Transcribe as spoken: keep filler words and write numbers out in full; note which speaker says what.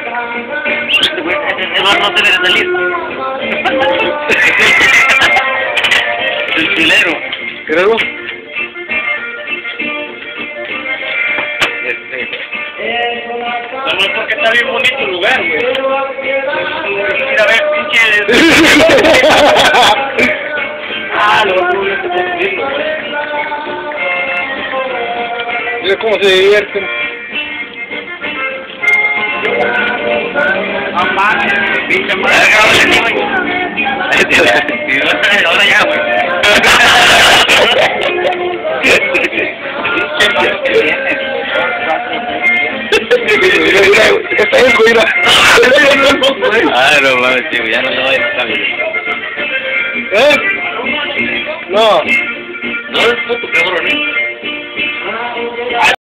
Speaker 1: No, no se debe salir. El filero.
Speaker 2: ¿Quererlo?
Speaker 1: Este. No, no, porque está bien bonito el lugar, güey. Mira, a ver, pinche. Ah, lo voy a subirlo, güey.
Speaker 2: Mira cómo se divierten.
Speaker 1: No mames, pinche madre. Ahora ya, güey.
Speaker 2: Esta es, güey.
Speaker 1: Ah, no mames, tío, ya no lo voy a estar bien.
Speaker 2: ¿Eh? No.
Speaker 1: No es tu cabrón, ¿eh?